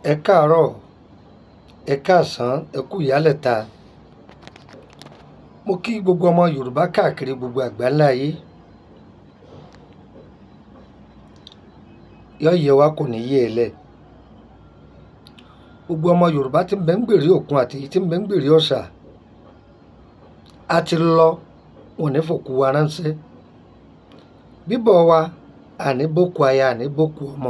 Ẹ káàárọ̀, ẹ káàsán, ẹ kú ìyálẹ̀ta. Mo kí gbogbo ọmọ Yorùbá káàkiri gbogbo àgbáńlá ayé. Yóò yẹ wá kò ní yé ẹ lẹ̀. Gbogbo ọmọ Yorùbá tí ń bẹ ń gbèrí òkun àti tí ń bẹ ń gbèrí ọ̀sà. A ti lọ, wọn ní fòkú wa ránṣẹ́. Bíbọ̀ wa, àní bókú aya, àní bókú ọmọ.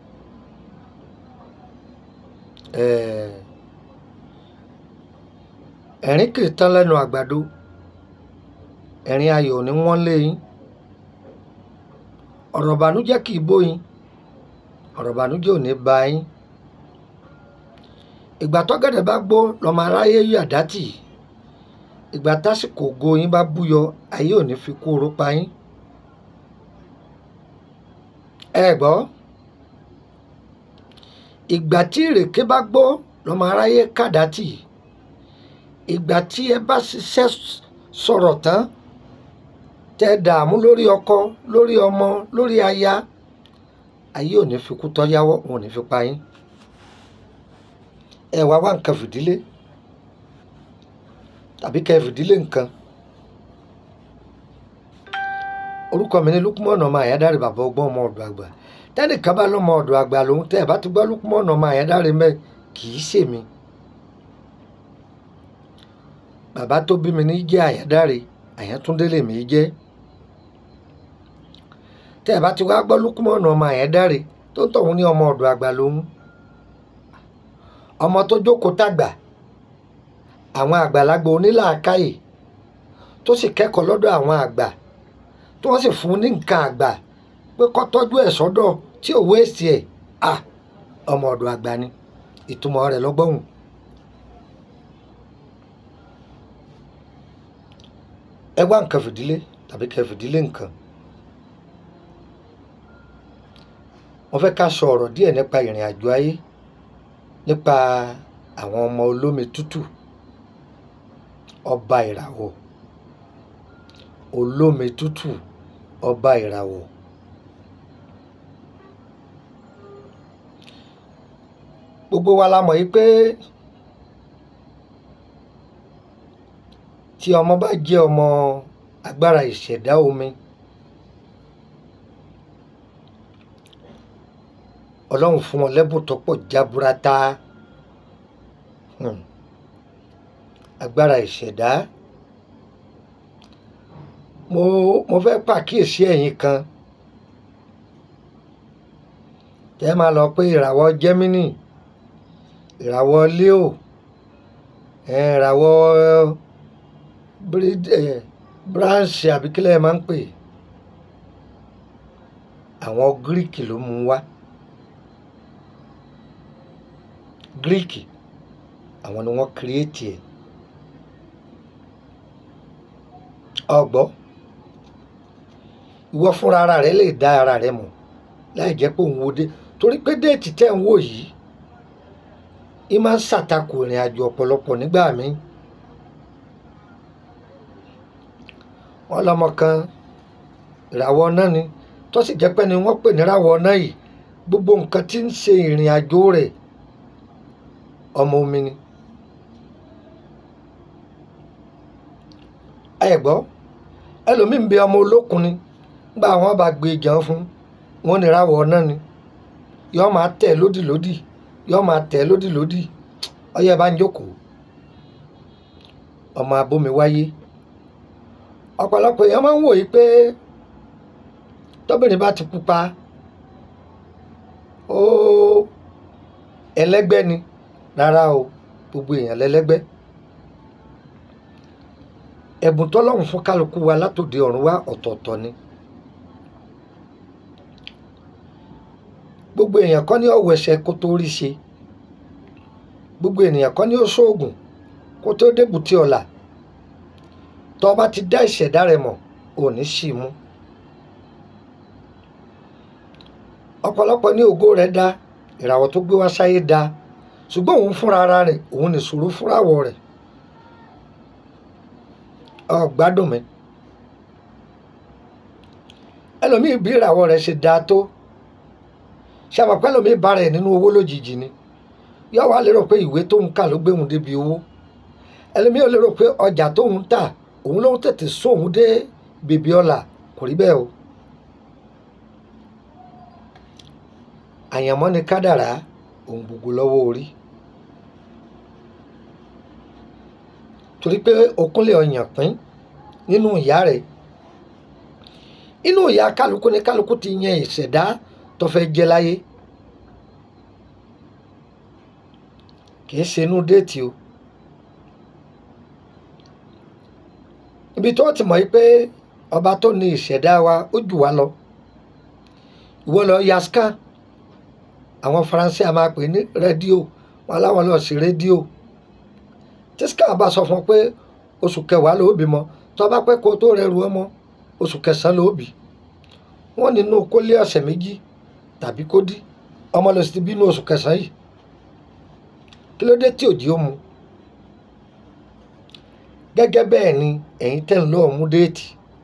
Ẹ̀rín kì í tán lẹ́nu àgbàdo. Ẹ̀rín ayọ̀ ni wọ́n lé yín. Ọ̀rọ̀ ìbànújẹ́ kì í bóyin. Ọ̀rọ̀ ìbànújẹ́ ò ní bá yín. Ìgbà tọ́gẹ̀dẹ̀ bá gbó lọ́mọ aráyé yàdá tì. Ìgbà tásìkò ògo yín bá búyọ, ayé ò ní fi kú oró pa yín. Ẹ gbọ́. Ìgbà tí ìrèké bá gbó lọ́mọ aráyé kàdá tì. Ìgbà tí ẹ bá ṣiṣẹ́ sọ̀rọ̀ tán, tẹ dààmú lórí ọkọ, lórí ọmọ, lórí aya, ayé ò ní fi kú tọ́yáwọ́, wọn ò ní fi pa yín. Ẹ wá wá nǹkan fìdílé tàbí kẹ́ fìdílé nǹkan. Orúkọ mi ni Lukman ọmọ Àyádáre bàbá ọgbọ́n ọmọ ọ̀dọ̀ àgbà. Tẹ́nìkan bá lọ́mọ ọ̀dọ̀ àgbà lòun, tẹ́ ẹ bá ti gbọ́ Lukman ọmọ Àyádáre mẹ́, kì í ṣèmi. Bàbá tó bí mi ní jẹ́ Àyádáre, Àyátúndé lèmi jẹ́. Tẹ́ ẹ bá ti wá gbọ́ Lukman ọmọ Àyádáre tó ń tọ̀hún ní ọmọ ọ̀dọ̀ àgbà lòun. Ọmọ tó jókòó tàgbà, àwọn àgbàlagbà onílàákàyè tó sì kẹ́kọ̀ọ́ lọ́dọ̀ àwọn àgbà tí wọ́n sì fún ní nǹkan àgbà pé kó tọ́jú ẹ̀ sọ́dọ̀ tí ò wéèsì ẹ̀. Ọmọ ọ̀dọ̀ àgbà ni ìtumọ̀ rẹ̀ lọ́gbọ̀n. Ẹ wá nǹkan fìdílé tàbí kẹ́ fìdílé nǹkan. Mo fẹ́ ká sọ ọ̀rọ̀ díẹ̀ nípa ìrìn àjò ayé, nípa àwọn ọmọ olómi tútù, ọba ìràwọ̀, olómi tútù, ọba ìràwọ̀. Gbogbo wa la mọ̀ yìí pé tí ọmọ bá jẹ́ ọmọ agbára ìṣẹ̀dá omi, Ọlọ́run fún wọn lẹ́bùn tó pọ̀ jaburata. Agbára ìṣẹ̀dá. Mo fẹ́ pàkíyèsí ẹ̀yin kan. Tẹ́ máa lọ pé ìràwọ̀ Gemini, ìràwọ̀ Leo, ìràwọ̀ branch àbí kílẹ̀ máa ń pè. Àwọn Greek ló mú wá. Greek, àwọn ni wọ́n create ẹ̀. Ọgbọ́, ìwọ fúnra ara rẹ lè dá ara rẹ mọ̀ láì jẹ́ pé òun wo dé, torí pé déètì tẹ́ ń wò yìí í máa ń ṣàtakò ìrìn àjò ọ̀pọ̀lọpọ̀ nígbà míì. Wọ́n lọ́mọ kan ìràwọ̀ náà ni tó sì jẹ́ pé ni wọ́n pè ní ìràwọ̀ náà yìí, gbogbo nǹkan tí ń ṣe ìrìn àjò rẹ̀ ọmọ omi ni. Ẹ gbọ́, ẹlòmíì ń bẹ ọmọ olókun ni, nígbà wọn bá gbé jẹun fún wọn ní ìràwọ̀ náà ni. Yọ́ máa tẹ̀ lódìlódì, yọ́ máa tẹ̀ lódìlódì. Ọyẹ bá ń jókòó. Ọmọ abómi wáyé. Ọ̀pọ̀lọpọ̀ èèyàn máa ń wòye pé tóbìnrin bá ti pupa, ẹlẹ́gbẹ́ ni. Rárá o, gbogbo èèyàn lẹ́lẹ́gbẹ́. Ẹ̀bùn tọ́lọ́run fún kálukú wa látòde ọ̀run wá ọ̀tọ̀ọ̀tọ̀ ni. Gbogbo èèyàn kọ́ ní ọ̀wẹ̀ṣẹ̀ kó tó rí ṣe. Gbogbo ènìyàn kọ́ ní ó ṣoògùn kó tó débùtì ọ̀la. Tọ́ bá ti dá ìṣẹ̀dá rẹ mọ̀, ò ní ṣì mú. Ọ̀pọ̀lọpọ̀ ní ògo rẹ̀ dá, ìràwọ̀ tó gbé wá sáyé dá, ṣùgbọ́n òun fúnra ara rẹ̀, òun ní ìṣòro fúnràwọ̀ rẹ̀. Gbádùn mi. Ẹlòmíì bí ìràwọ̀ rẹ̀ ṣe dáa tó, ṣé àmọ́ pé ẹlòmíì bá rẹ̀ nínú owó lójijì ni. yóò wá lérò pé ìwé tóun kà ló gbé òun débi owó. Ẹlòmíì ò lérò pé ọjà tóun tà òun ló ń tètè sún òun dé bèbè ọlà. Kò rí bẹ́ẹ̀ o. Àyànmọ́ ni kádàrá, ohun gbogbo lọ́wọ́ orí. Torí pé okúnlé ọyàn pín nínú ìyá rẹ̀. Inú ìyá kálukú ni kálukú ti yan ìṣẹ̀dá tó fẹ́ jẹ láyé. Kì í ṣe inú déètì o. Ibi tó ti mọ̀ pé ọba tó ní ìṣẹ̀dá wa ó jù wá lọ. Ìwọ lọ ya scan. Àwọn Faransé a máa pè ní rédíò, wọn aláwọ̀ lọ sí rédíò. Tí scan bá sọ fún ọ pé oṣù kẹwàá ló bímọ, tó bá pẹ́ kó tó rẹrù ọmọ, oṣù kẹsàn-án ló bí. Wọ́n nínú kó lé ọ̀sẹ̀ méjì tàbí kó dí, ọmọ lọ sí ti bínú oṣù kẹsàn-án yìí. Kí ló dé tí òjì ó mu? Gẹ́gẹ́ bẹ́ẹ̀ ni ẹ̀yin tẹ́ ń lọ mú déètì.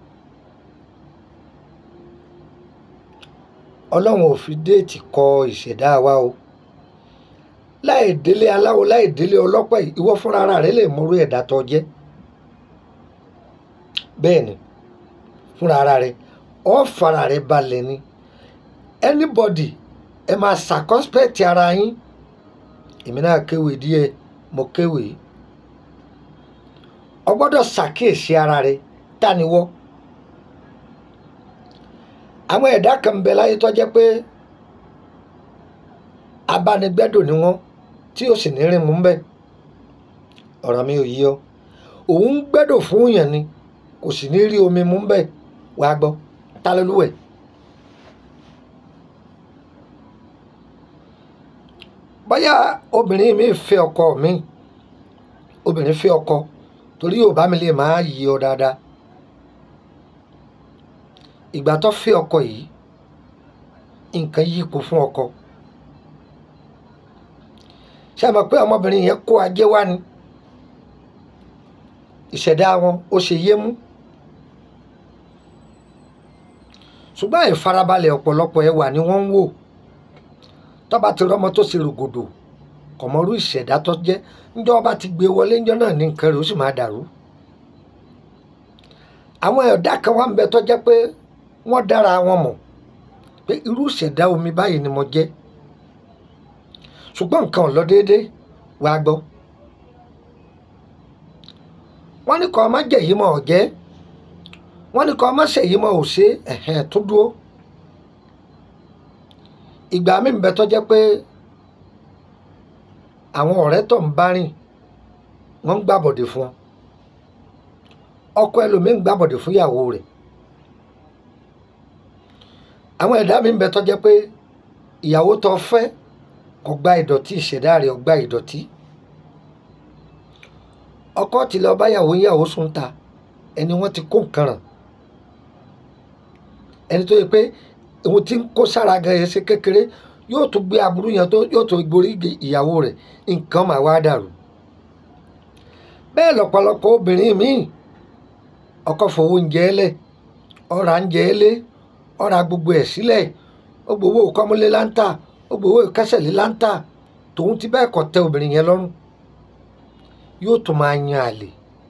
Ọlọ́run ò fi déètì kọ ìṣẹ̀dá wa o. Láì délé aláwo, láì délé ọlọ́pàá, ìwọ fúnra ara rẹ lè mọrú ẹ̀dá tó jẹ́. Bẹ́ẹ̀ ni, fúnra ara rẹ, ó fara rẹ balẹ̀ ni. Anybody ẹ máa circumspect ara yín. Èmi náà kéwèé díẹ̀, mo kéwèé. O gbọ́dọ̀ ṣàkíyèsí ara rẹ, ta ni wọ́. Àwọn ẹ̀dá kan ń bẹ láyé tó jẹ́ pé abánigbẹ́dọ̀ ni wọ́n tí ó sì ní rìn mú bẹ́ẹ̀. Ọ̀rọ̀ mi ò yí ọ. Òun ń gbẹ́dọ̀ fún èèyàn ni, kò sì ní rí omi mú bẹ́ẹ̀. Wá gbọ́, ta lolúwẹ̀? Bóyá obìnrin mi fẹ́ ọkọ mi, obìnrin fẹ́ ọkọ, torí Yorùbá mi lè máa yí ọ dáadáa. Ìgbà tó fẹ́ ọkọ yìí, nǹkan yípo fún ọkọ. Ṣé ẹ mọ̀ pé ọmọbìnrin yẹn kó ajé wá ni? Ìṣẹ̀dá wọn ó ṣe yé mú. Ṣùgbọ́n ìfarabalẹ̀ ọ̀pọ̀lọpọ̀ ẹwà ni wọ́n ń wò. Tó bá ti rọ́mọ tó ṣe rògòdò, kò mọrú ìṣẹ̀dá tó jẹ́. Ńjọ́ bá ti gbé wọlé, ńjọ́ náà ní nǹkan rẹ̀ ó sì máa dàrú. Àwọn ẹ̀dá kan wá ń bẹ tó jẹ́ pé wọ́n dára wọn mọ̀ pé irú ìṣẹ̀dá omi báyìí ni mo jẹ́. Ṣùgbọ́n nǹkan ò lọ déédéé. Wá gbọ́. Wọ́n ní kó má jẹ́ yìí mọ̀ ọ́ jẹ́. Wọ́n ní kó má ṣe yìí mọ̀ ọ́ ṣe. Tó dúró. Ìgbà mi ń bẹ tó jẹ́ pé àwọn ọ̀rẹ́ tó ń bá rìn wọ́n ń gbàbọ̀dè fún ọ. Ọkọ ẹlòmíì ń gbàbọ̀dè fún ìyàwó rẹ̀. Àwọn ẹ̀dá mi ń bẹ tó jẹ́ pé ìyàwó tó fẹ́ kò gba ìdọ̀tí, ìṣẹ̀dá rẹ̀ ò gba ìdọ̀tí. Ọkọ ti lọ bá ìyàwó sùn ta, ẹni wọ́n ti kó nǹkan ràn. Ẹni tó yẹ pé òun ti ń kó sára gan yẹn ṣe kékeré, yóò tún gbé aburú yẹn tó yóò tún gborí ìyàwó rẹ̀, nǹkan máa wá dàrú. Bẹ́ẹ̀ lọ́pọ̀lọpọ̀ obìnrin míì, ọkọ fowó oúnjẹ ẹlẹ̀, ọ̀rà ń jẹ ẹlé, ọ̀rà gbogbo ẹ̀ sílẹ̀, ó gbowó kọ́múlé láńtà, ó gbowó kẹsẹ̀lé láńtà, tòun ti bẹ́ẹ̀ kọ́ tẹ obìnrin yẹn lọ́rùn. Yóò tún máa yan àlè.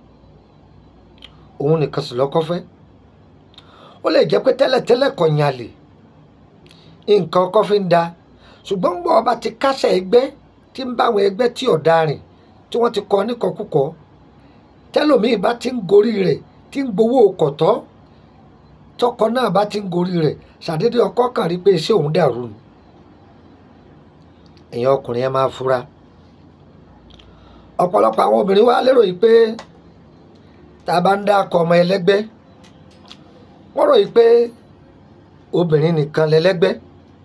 Òun nìkan sì lọ́kọ fẹ́. Ó lè jẹ́ pé tẹ́lẹ̀tẹ́lẹ̀ kò yan àlè. Nǹkan ọkọ fi ń da. Ṣùgbọ́n gbọ́ ọba ti kásẹ̀ ẹgbẹ́ tí ń bá àwọn ẹgbẹ́ tí ọ̀dà rìn, tí wọ́n ti kọ́ níkọkúkọ. Tẹ́lòmíì bá ti ń gorí rẹ̀, tí ń gbowó kọ̀tọ́. Tọkọ náà bá ti ń gorí rẹ̀, ṣàdédé ọkọ kàn rí pé iṣẹ́ òun dàrú ni. Ẹ̀yin ọkùnrin ẹ máa fura. Ọ̀pọ̀lọpọ̀ àwọn obìnrin wa lérò yìí pé tá a bá ń dá akọ ọmọ ẹlẹ́gbẹ́, wọ́n rò yìí pé obìnrin nìkan lẹ́lẹ́gbẹ́.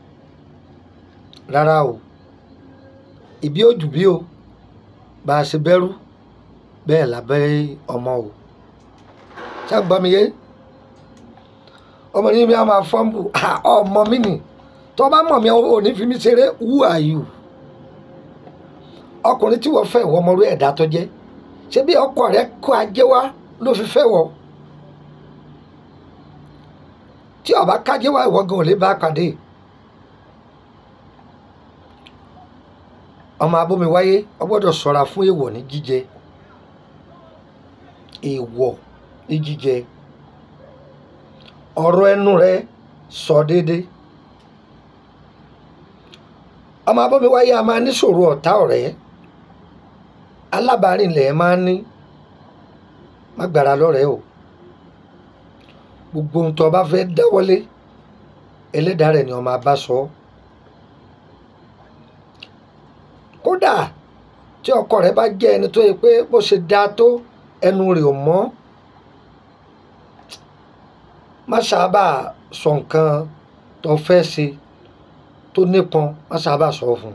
Rárá o. Ìbí òjù bí o. Bá a ṣe bẹ̀rù bẹ́ẹ̀ lábẹ́ ọmọ o. Ṣé ń gbọ́ mi yé? Ọmọ ní mi á máa fọ́nbù. Ọmọ mi nì. Tó bá mọ̀ mi ò ní fi mí ṣeré. Who are you? Ọkùnrin tí wọ́n fẹ́ ìwọ ọmọ orí ẹ̀dá tó jẹ́. Ṣé bí ọkọ rẹ kó ajé wá ló fi fẹ́ wọ? Tí ó bá kájé wá ìwọ gan ò lè bá pàdé. ọmọ abómiwáyé ó gbọ́dọ̀ ṣọ́ra fún èèwọ̀ ní jíjẹ, èèwọ̀ ní jíjẹ. ọ̀rọ̀ ẹnu rẹ sọ déédéé. ọmọ abómiwáyé a máa níṣòro ọ̀tá ọ̀rẹ́, alábàárìnlẹ̀ máa ń ní. má gbára lọ́rẹ̀ẹ́ o. gbogbo ohun tó bá fẹ́ dáwọ́lé ẹlẹ́dàá rẹ̀ ni ó máa bá sọ. kódà tí ọkọ rẹ̀ bá jẹ́ ẹni tó yẹ pé bó ṣe dáa tó ẹnu rẹ̀ ò mọ́, má sábà sọ nǹkan tó fẹ́ ṣe tó nípọn, má sábà sọ fún un.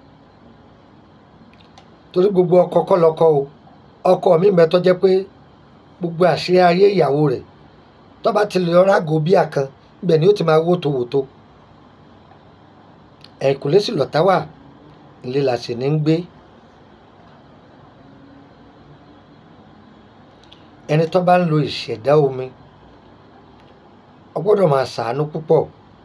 torí gbogbo ọkọ kọ́ lọ́kọ o. ọkọ mi mẹ́tọ́ jẹ́ pé gbogbo àṣírí ayé ìyàwó rẹ̀ tó bá ti lè rágò bíà kan ibẹ̀ ni ó ti máa wótòwótò. ẹ̀kúnlé sì lọ̀tá wà, ilé la sì ní ń gbé. ẹni tó bá ń lo ìṣẹ̀dá omi ó gbọ́dọ̀ máa ṣàánú púpọ̀.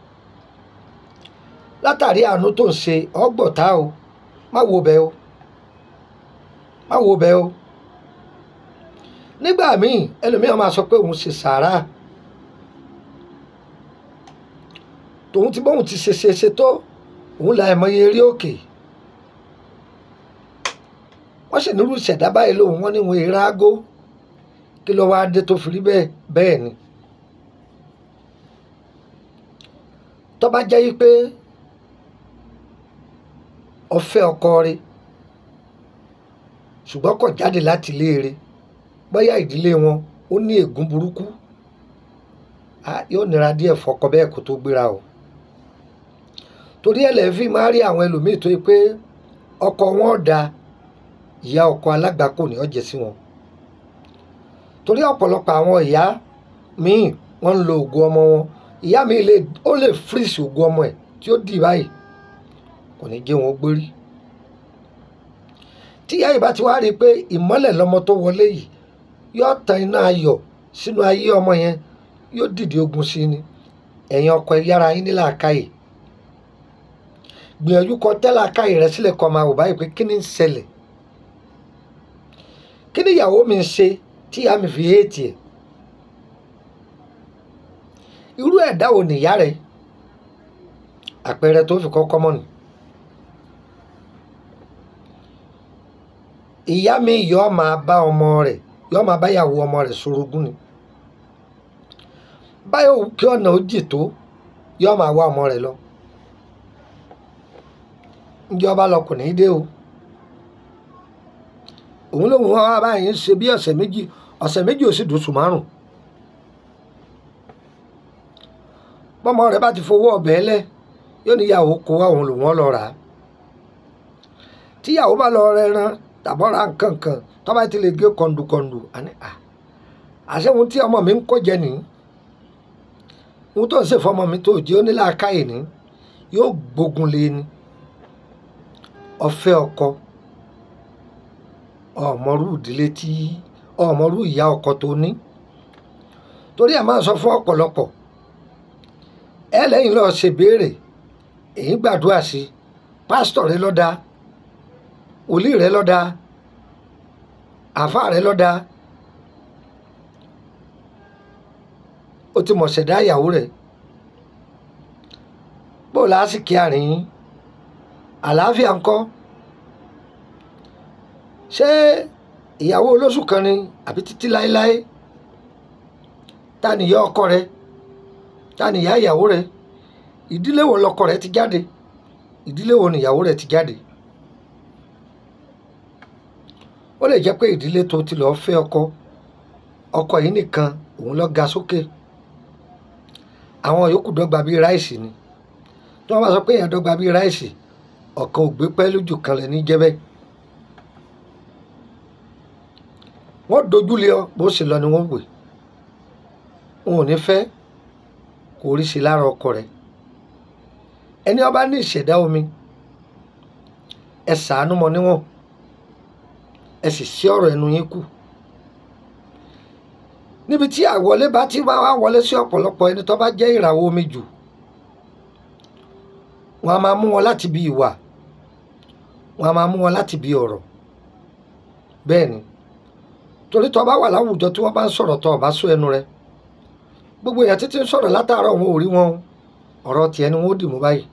látàrí àánú tó ń ṣe ọgbọ̀tá o, má wo bẹ́ẹ̀ o, má wo bẹ́ẹ̀ o. nígbà míì ẹlòmíràn máa sọ pé òun ṣe sàárà, tòun ti bóun ti ṣe tó òun la ẹ̀mọye eré òkè. wọ́n sì nírú ìṣẹ̀dá báyìí lòun, wọ́n ní wọn èèrà ágó. kí ló wáá dé tó fi rí bẹ́ẹ̀ ni. tó bá jẹ́ yí pé ọ̀fẹ́ ọkọ rẹ̀ ṣùgbọ́n kò jáde láti ilé rẹ̀, bóyá ìdílé wọn ó ní ègún burúkú, yóò nira díẹ̀ fọkọ bẹ́ẹ̀ kó tó gbéra o. torí ẹlẹ́fì máa rí àwọn ẹlòmíì tó yẹ pé ọkọ wọn ò da, ìyá ọkọ alágbàkọ ní ọ̀jẹ̀ sí wọn. torí ọ̀pọ̀lọpọ̀ àwọn ìyá míì wọ́n ń lo ògùn ọmọ wọn. ìyá mi ó lè fírìsì ògùn ọmọ ẹ̀ tí ó dì báyìí, kò ní jẹ́ wọn gbérí. tí ìyá yìí bá ti wá rí i pé ìmọ́lẹ̀ lọmọ tó wọlé yìí yóò tan iná ayọ̀ sínú ayé ọmọ yẹn, yóò dìde ogun sí ni. ẹ̀yin ọkọ ẹ yára yín ní làákàyè, gbìyànjú kó tẹ́ làákàyè rẹ sílẹ̀ kó máa wò báyìí pé kí ni ń ṣẹlẹ̀, kí ni ìyàwó mi ń ṣe tí ìyá mi fi héètì ẹ̀. irú ẹ̀dá wo nìyá rẹ? àpẹẹrẹ tó fi kọ́kọ́ mọ̀ nù. ìyá mi yóò máa bá ọmọ rẹ̀, yóò máa bá ìyàwó ọmọ rẹ̀ sorogún ni. báyọ̀ kí ọ̀nà ó jì tó yóò máa wá ọmọ rẹ̀ lọ. ǹjẹ́ ọba lọ kò ní í dé o. òun lòun wá báyìí ń ṣe bí ọ̀sẹ̀ méjì ò sì dùsù márùn. bọ́mọ rẹ̀ bá ti fowó ọbẹ̀ lẹ̀ yóò ní ìyàwó kó wá òun lòun lọ rà á. tíyàwó bá lọ rẹran tàbọ̀ ra nǹkan kan tó bá ti lè gé kọ̀ǹdùkọ̀ǹdù àṣẹ ohun tí ọmọ mi ń kó jẹ nìyí, ohun tó ń ṣe fọmọ mi tó jẹ́ onílàákàyè ní yóò gbógun lé ni. ọ̀fẹ́ ọkọ ọmọrú ìdílé tí ọmọrú ìyá ọkọ tó ní. torí ẹ̀ máa sọ fún ọ̀pọ̀lọpọ̀ ẹ lẹ́yìn lọ́ọ́ ṣe béèrè, èyí gbàdúrà sí pásítọ̀ rẹ lọ́dà, wòlíì rẹ lọ́dà, àáfàá rẹ lọ́dà, ó ti mọ̀ ṣẹ̀dá ìyàwó rẹ̀. bó lásìkò àárín yín àlàáfíà ńkọ́? ṣé ìyàwó olóṣù kan ni àbí títí láéláé? ta ni ìyá ọkọ rẹ? ta ni ìyá ìyàwó rẹ? ìdílé wo lọkọ rẹ ti jáde? ìdílé wo ni ìyàwó rẹ ti jáde? ó lè jẹ́ pé ìdílé tó ti lọ́ọ́ fẹ́ ọkọ yìí nìkan òun ló ga sókè, àwọn yòókù dọ́gba bíi ráìsì ni. tí wọ́n bá sọ pé èèyàn dọ́gba bíi ráìsì, ọ̀kan ò gbé pẹ́ lójú kan lẹ̀ ní jẹ́bẹ́. wọ́n dojú lé ọ bó ṣe lọ ni wọ́n wè. wọn ò ní fẹ́ kó rí sí lára ọkọ rẹ̀. ẹni ó bá ní ìṣẹ̀dá omi ẹ ṣàánú mọ́ níwọ̀n, ẹ sì ṣí ọ̀rọ̀ ẹnu yín kù. níbi tí àwọlé bá ti máa wá wọlé sí ọ̀pọ̀lọpọ̀ ẹni tó bá jẹ́ ìràwọ̀ omi jù, wọn a máa mú wọn láti bí ìwà, wọn a máa mú wọn láti bí ọ̀rọ̀. Bẹ́ẹ̀ ni, torí tó bá wà láwùjọ tí wọ́n bá ń sọ̀rọ̀ tó bá sọ ẹnu rẹ, gbogbo èèyàn títí ń sọ̀rọ̀ látàárọ̀ wọn ò rí wọn ọ̀rọ̀ tiẹ̀ ni wọ́n ó dì mú báyìí.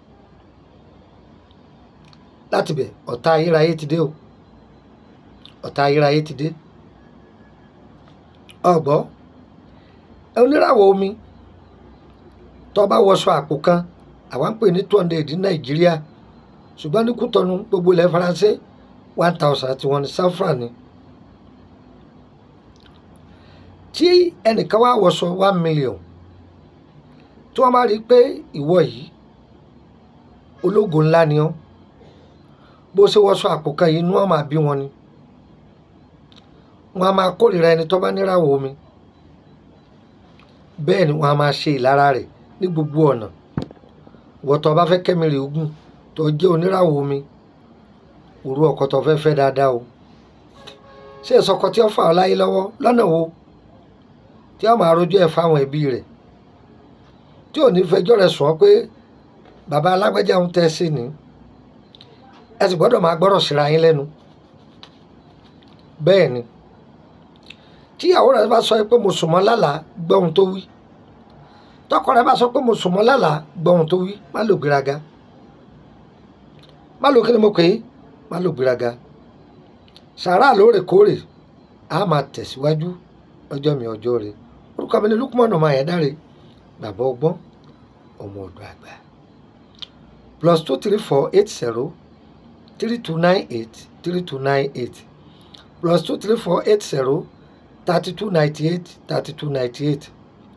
Láti bẹ̀ ọ̀tá ayérayé ti dé o, ọ̀tá ayérayé ti dé. Ọ̀gbọ́ oníràwọ̀ omi tó bá wọṣọ àpò kan àwa ń pè ní 200 ní Nàìjíríà, ṣùgbọ́n ní Kútọ́nù gbogbo ilẹ̀ Faransé 1000 tí wọ́n ní saffron ni. Tí ẹnìkan wá wọṣọ 1 million tí wọ́n bá rí i pé ìwọ yìí ológo ńlá ni ọ́, bó ṣe wọṣọ àpò kan yìí inú wọn máa bí wọn ni. Wọn a máa kórìíra ẹni tó bá níràwọ̀ omi. Bẹ́ẹ̀ ni wọn a máa ṣe ìlara rẹ̀ ní gbogbo ọ̀nà. Ìwọ tó bá fẹ́ kẹ́mi rè ogun tó jẹ́ oníràwọ̀ omi, òru ọkọ tó fẹ́ fẹ́ dáadáa o. Ṣé ìsọkọ tí ó fà ọ́ láyé lọ́wọ́ lọ́nà wo tí ó máa rojọ́ ẹ̀ fáwọn ẹbí rẹ̀, tí ò ní fẹjọ́ rẹ̀ sùn ọ́ pé bàbá alágbẹ́jà ń tẹ́ sí ni. Ẹ sì gbọ́dọ̀ máa gbọ́rọ̀ síra yín lẹ́nu. Bẹ́ẹ̀ ni, tí ìyàwó rẹ̀ bá sọ pé mo sùn mọ́ lálàá, gbọ́ ohun tó wí. Tọkọ rẹ̀ bá sọ pé mo sùn mọ́ lálàá, gbọ́ ohun tó wí. Má lò gbéraga, má lò kí ni mo pè é, má lò gbéraga. Sàárà lóòrèkóòrè a máa tẹ̀síwájú ọjọ́ mi ọjọ́ rẹ̀. Orúkọ mi ni Lukman ọmọ Ayédáre, bàbá ọgbọ́n, ọmọ ọ̀dọ̀ àgbà. +23480 3298 3298 +23480 3298 3298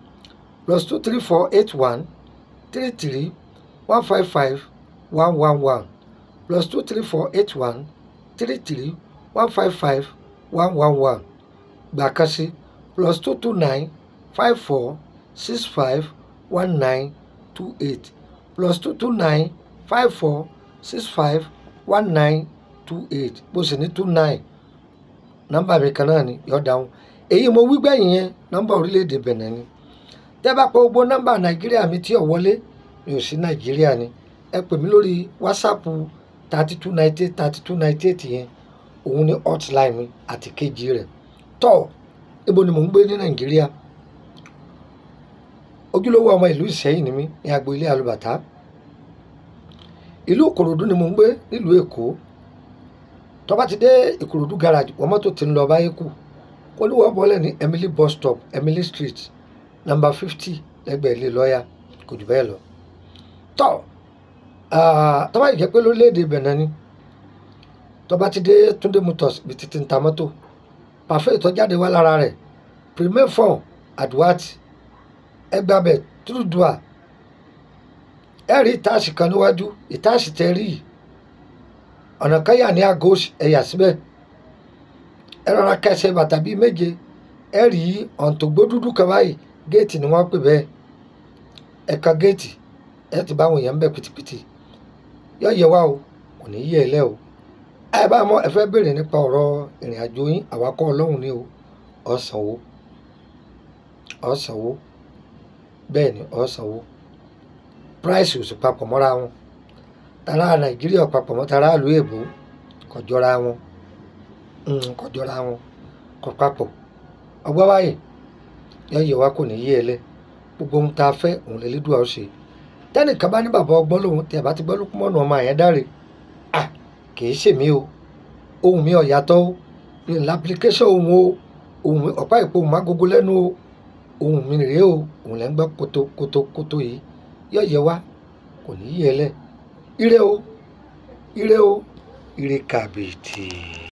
+23481 33 155 111 +23481 33 155 111. Gbàkásí +229 54 65 19 28 +229 54 65 19 28. Bó sì ní 29 nọ́mbà mi kan náà ni yóò dáhùn. Èyí mo wí gbẹ̀yìn yẹn nọ́mbà orílẹ̀-èdè Benin ni. Tẹ́ bá pé gbogbo nọ́mbà Nàìjíríà mi tí ò wọlé mi ò sí Nàìjíríà ni. Ẹ pè mí lórí WhatsApp 3298 3298 yẹn, òun ni hotline mi àti kejì rẹ̀. Tọ́ ibo ni mò ń gbé ní Nàìjíríà? Ojúlówó ọmọ ìlú Ìṣẹ́yìn ni mí ní agbo ilé alùbàtà. Ìlú Ìkòròdú ni mò ń gbé nílùú Èkó. Tó bá ti dé Ìkòròdú garage wọ́n mọ́tò ti ń lọ báyé kù. Olúwa bọ́lẹ̀ ní Emily bus stop, Emily street number 50 lẹ́gbẹ̀ẹ́ ilé lọ́ọ̀yà, kò jù bẹ́ẹ̀ lọ. Tọ́ tó bá jẹ́ pé lórílẹ̀‐èdè Benin ni, tó bá ti dé Túndé Motors bí títí ń ta mọ́tò, pàfẹ́ ìtọ́jáde wá lára rẹ̀ Premier Fund Aduati ẹgbàbẹ̀ Tudua. Ẹ rí ìtaàsì kan níwájú, ìtaàsì tẹ rí ọ̀nà kan yà ní àgọ́ ẹ̀yà síbẹ̀. Ẹ rọra kẹsẹ̀ bàtà bíi méje, ẹ rí ọ̀ǹtògbó dúdú kan báyìí, géètì ni wọ́n pè bẹ́ẹ̀. Ẹ̀ka géètì ẹ ti bá àwọn èèyàn ń bẹ̀ pìtìpìtì. Yọ yẹ wá o, kò ní yẹ ẹ lẹ́ o. Ẹ bá mọ̀ ẹ fẹ́ béèrè nípa ọ̀rọ̀ ìrìn àjò yín, àwakọ̀ Ọlọ́run ni o. Ọ̀sánwó, ọ̀sánwó, bẹ́ẹ̀ ni ọ̀sánwó. Price ò sì papọ̀ mọ́ra wọn. Tara Nàìjíríà papọ̀ mọ́ tara ìlú èbó, kò jọra wọn. Kò jọra wọn, kò papọ̀. Ọgbọ́n báyìí yọ yẹ wá kò ní yẹ ẹ lẹ́. Gbogbo ohun tá a fẹ́ òun lè lédùá ó ṣe. Tẹ́nìkan bá ní bàbá ọgbọ́n lòun tí ẹ bá ti gbọ́ Lukman ọmọ Ayédáre, kì í ṣèmí o. Ohun mi ò yàtọ̀ o. Ìlànà application ohun o. Ohun mi ọ̀pá ìpò ohun mágógó lẹ́nu o. Ohun mi rèé o. Òun lẹ́ ń gbọ́ kótó yìí. Yọ yẹ wá kò ní yẹ ẹ lẹ́. Ire o, ire o, ire kàbìtì.